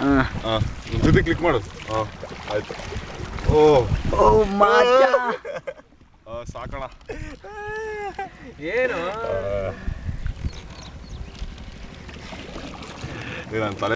ಜೊತೆ ಕ್ಲಿಕ್ ಮಾಡು. ಆಯ್ತು. ಓ ಸಾಕಣ. ಏನು ನಾನು ತಲೆ